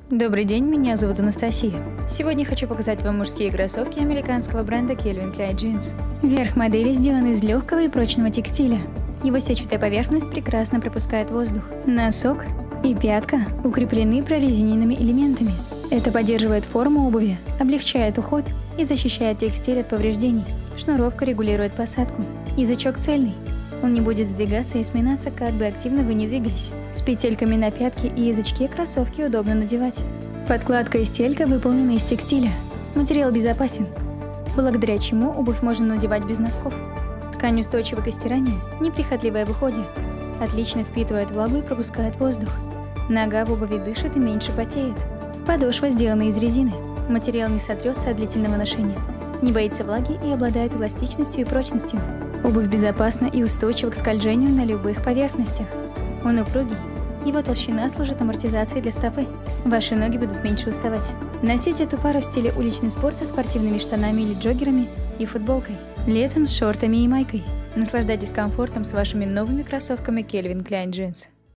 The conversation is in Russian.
Добрый день, меня зовут Анастасия. Сегодня хочу показать вам мужские кроссовки американского бренда Calvin Klein Jeans. Верх модели сделан из легкого и прочного текстиля. Его сетчатая поверхность прекрасно пропускает воздух. Носок и пятка укреплены прорезиненными элементами. Это поддерживает форму обуви, облегчает уход и защищает текстиль от повреждений. Шнуровка регулирует посадку. Язычок цельный. Он не будет сдвигаться и сминаться, как бы активно вы ни двигались. С петельками на пятке и язычке кроссовки удобно надевать. Подкладка и стелька выполнены из текстиля. Материал безопасен, благодаря чему обувь можно надевать без носков. Ткань устойчива к стиранию, неприхотливая в уходе. Отлично впитывает влагу и пропускает воздух. Нога в обуви дышит и меньше потеет. Подошва сделана из резины. Материал не сотрется от длительного ношения. Не боится влаги и обладает эластичностью и прочностью. Обувь безопасна и устойчива к скольжению на любых поверхностях. Он упругий. Его толщина служит амортизацией для стопы. Ваши ноги будут меньше уставать. Носите эту пару в стиле уличный спорт со спортивными штанами или джоггерами и футболкой. Летом с шортами и майкой. Наслаждайтесь комфортом с вашими новыми кроссовками Calvin Klein Jeans.